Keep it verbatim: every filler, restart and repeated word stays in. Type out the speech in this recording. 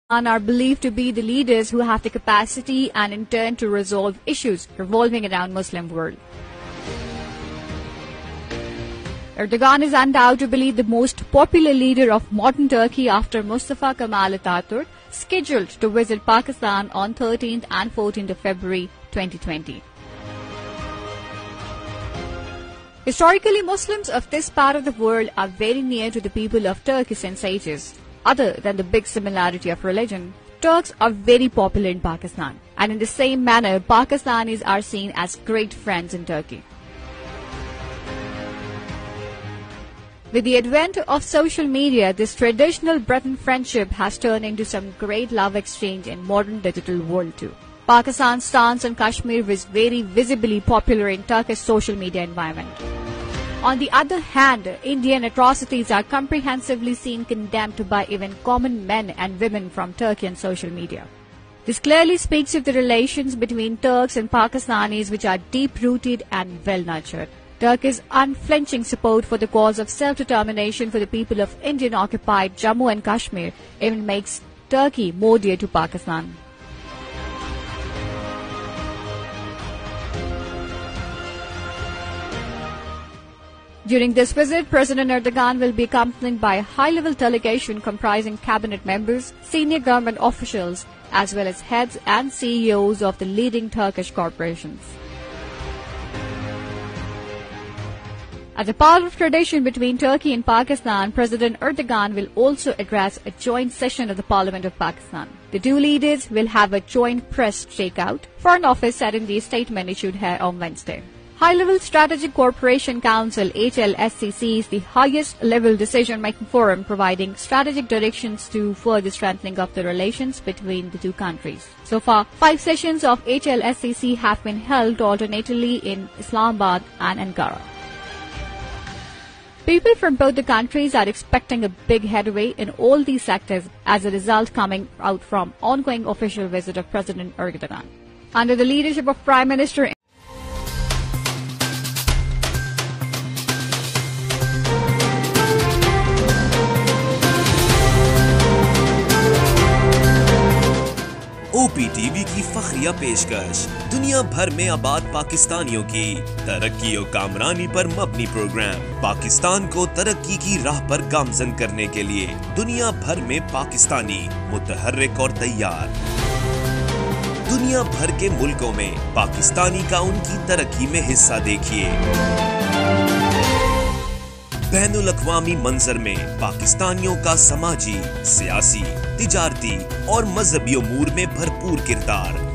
and are believed to be the leaders who have the capacity and intent to resolve issues revolving around Muslim world. Erdogan is undoubtedly the most popular leader of modern Turkey after Mustafa Kemal Atatürk, scheduled to visit Pakistan on thirteenth and fourteenth of February twenty twenty. Historically, Muslims of this part of the world are very near to the people of Turkey since ages. Other than the big similarity of religion, Turks are very popular in Pakistan, and in the same manner, Pakistanis are seen as great friends in Turkey. With the advent of social media, this traditional brethren friendship has turned into some great love exchange in modern digital world too. Pakistan's stance on Kashmir was very visibly popular in Turkish social media environment. On the other hand, Indian atrocities are comprehensively seen condemned by even common men and women from Turkey on social media. This clearly speaks of the relations between Turks and Pakistanis, which are deep-rooted and well-nurtured. Turkey's unflinching support for the cause of self-determination for the people of Indian-occupied Jammu and Kashmir even makes Turkey more dear to Pakistan. During this visit, President Erdogan will be accompanied by a high-level delegation comprising cabinet members, senior government officials, as well as heads and C E Os of the leading Turkish corporations. As a part of tradition between Turkey and Pakistan, President Erdogan will also address a joint session of the Parliament of Pakistan. The two leaders will have a joint press shakeout, Foreign Office said in the statement issued here on Wednesday. High-Level Strategic Cooperation Council H L S C C is the highest-level decision-making forum providing strategic directions to further strengthening of the relations between the two countries. So far, five sessions of H L S C C have been held alternately in Islamabad and Ankara. People from both the countries are expecting a big headway in all these sectors as a result coming out from ongoing official visit of President Erdogan. Under the leadership of Prime Minister O P T V की फखरिया पेशकश दुनिया भर में आबाद पाकिस्तानियों की तरक्की और कामरानी पर मबनी प्रोग्राम पाकिस्तान को तरक्की की राह पर गामजन करने के लिए दुनिया भर में पाकिस्तानी मुतहर्रिक और तैयार। दुनिया भर के मुल्कों में पाकिस्तानी का उनकी तरक्की में हिस्सा देखिए। बैनुल अक़वामी मंजर में पाकिस्तानियों का समाजी, सियासी, तिजारती और मजहबी उमूर में भरपूर किरदार।